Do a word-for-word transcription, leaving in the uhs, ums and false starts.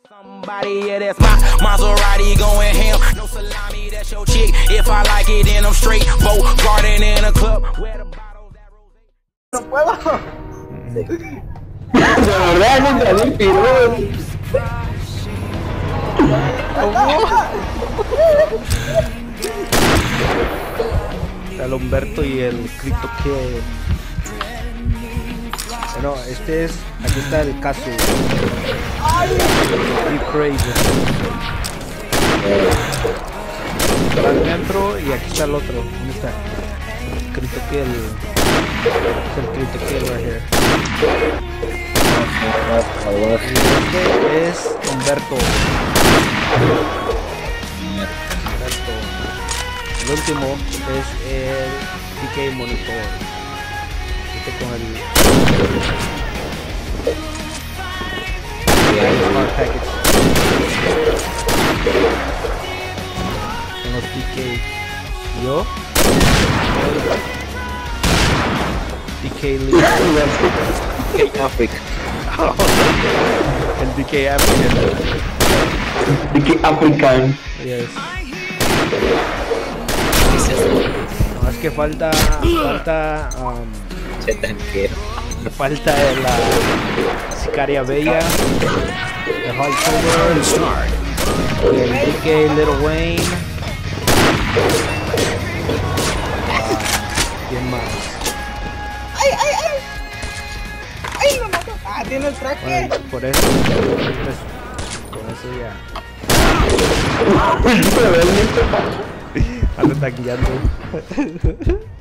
Somebody, yeah, that's my Maserati going ham. No salami, that's your chick. If I like it, then I'm straight. Vote garden in a club. Where the bottles that rose. No puedo. De verdad, no te di pirón. El Humberto y el Crypto que bueno, este es, aquí está el caso. Be crazy. Está dentro y aquí está el otro. ¿Dónde está? Crypto que el es el Crypto que right here. Este es Humberto. Humberto. El último es el D K Monitor. Este con el Smart Package. Con los D K. Yo. D K Lee. D K Africa. El D K African. D K African. Yes. No, es que falta, falta, um, Se tanquero. falta la Sicaria Bella, el Hardcover, el D K Little Wayne, uh, ¿quién más? ¡Ay, ay, ay! ¡Ay, me mató! Ah, tiene el tracker. Bueno, por eso, pues, con eso ya. Ando taquillando.